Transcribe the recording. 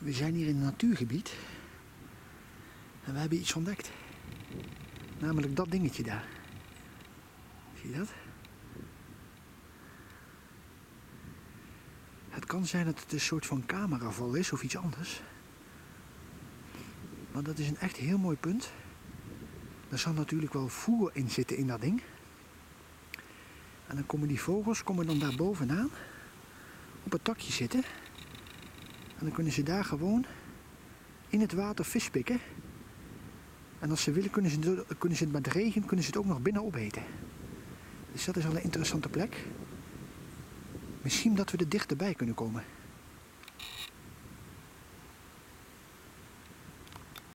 We zijn hier in een natuurgebied en we hebben iets ontdekt. Namelijk dat dingetje daar. Zie je dat? Het kan zijn dat het een soort van cameraval is of iets anders. Maar dat is een echt heel mooi punt. Er zal natuurlijk wel voer in zitten in dat ding. En dan komen die vogels dan daar bovenaan op het takje zitten. En dan kunnen ze daar gewoon in het water vis pikken. En als ze willen kunnen ze het met regen het ook nog binnen opeten. Dus dat is al een interessante plek. Misschien dat we er dichterbij kunnen komen.